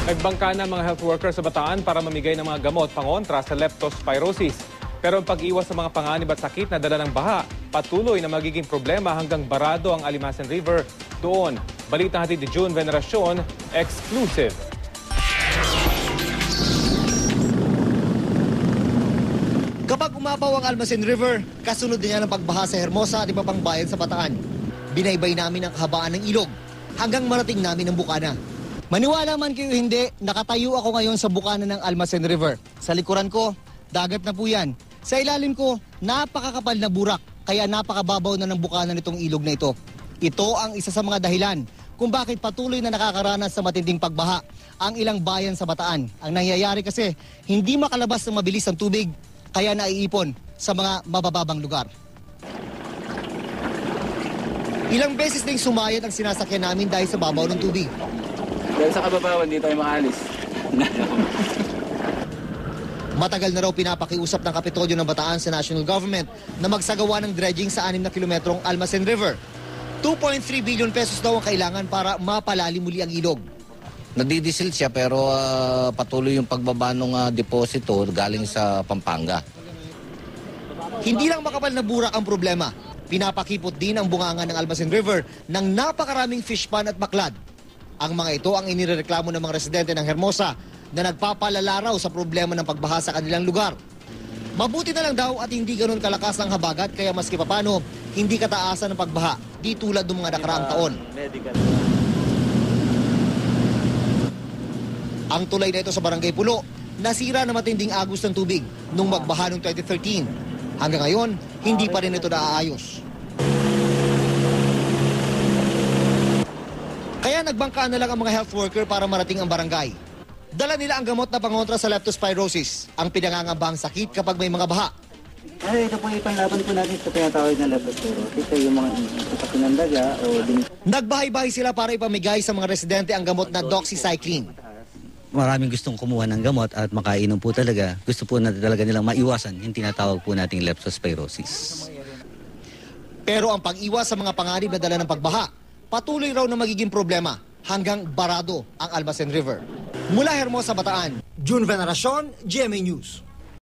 Nagbangka na mga health workers sa Bataan para mamigay ng mga gamot pangontra sa leptospirosis. Pero ang pag-iwas sa mga panganib at sakit na dala ng baha, patuloy na magiging problema hanggang barado ang Alimasen River. Doon, balita hatid ni June Veneracion, exclusive. Kapag umapaw ang Alimasen River, kasunod din niya ng pagbaha sa Hermosa at iba pang bayan sa Bataan. Binaybay namin ang kahabaan ng ilog hanggang marating namin ang bukana. Maniwala man kayo hindi, nakatayo ako ngayon sa bukana ng Alimasen River. Sa likuran ko, dagat na po yan. Sa ilalim ko, napakakapal na burak, kaya napakababaw na ng bukana nitong ilog na ito. Ito ang isa sa mga dahilan kung bakit patuloy na nakakaranas sa matinding pagbaha ang ilang bayan sa Bataan. Ang nangyayari kasi, hindi makalabas ng mabilis ang tubig, kaya naiipon sa mga mabababang lugar. Ilang beses ding sumayad ang sinasakyan namin dahil sa babaw ng tubig. Dahil sa kababawan, di tayo makaalis. Matagal na raw pinapakiusap ng Kapitolyo ng Bataan sa national government na magsagawa ng dredging sa 6 na kilometrong Alimasen River. 2.3 billion pesos daw ang kailangan para mapalalim muli ang ilog. Nadidisil siya pero patuloy yung pagbaba ng deposito galing sa Pampanga. Hindi lang makapal na burak ang problema. Pinapakipot din ang bunganga ng Alimasen River ng napakaraming fish pond at baklad. Ang mga ito ang inireklamo ng mga residente ng Hermosa na nagpapalala raw sa problema ng pagbaha sa kanilang lugar. Mabuti na lang daw at hindi ganun kalakas ang habagat kaya maski papano, hindi kataasan ng pagbaha, di tulad ng mga nakaraang taon. Ang tulay na ito sa Barangay Pulo, nasira na matinding agos ng tubig nung magbaha noong 2013. Hanggang ngayon, hindi pa rin ito naaayos. Kaya nagbangka na lang ang mga health worker para marating ang barangay. Dala nila ang gamot na pangontra sa leptospirosis, ang pinangangambang sakit kapag may mga baha. Ay, ito po ipanlaban po natin sa tinatawag na leptospirosis. Ito yung mga sakit ng daga o din. Nagbahay-bahay sila para ipamigay sa mga residente ang gamot na doxycycline. Maraming gustong kumuha ng gamot at makainom po talaga. Gusto po na talaga nilang maiwasan yung tinatawag po nating leptospirosis. Pero ang pag-iwas sa mga panganib na dala ng pagbaha, patuloy raw na magiging problema hanggang barado ang Alimasen River. Mula Hermosa, Bataan, June Veneracion, GMA News.